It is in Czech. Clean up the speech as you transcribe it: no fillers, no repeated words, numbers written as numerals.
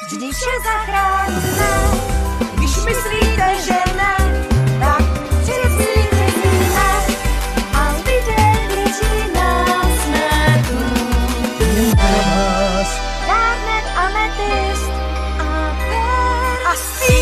vždy vše zachráníme. Když myslíte, že ne, tak přesvědčíme a lidé věří nás jsme tu. Jen pro vás. Dárnet, ametist a per. A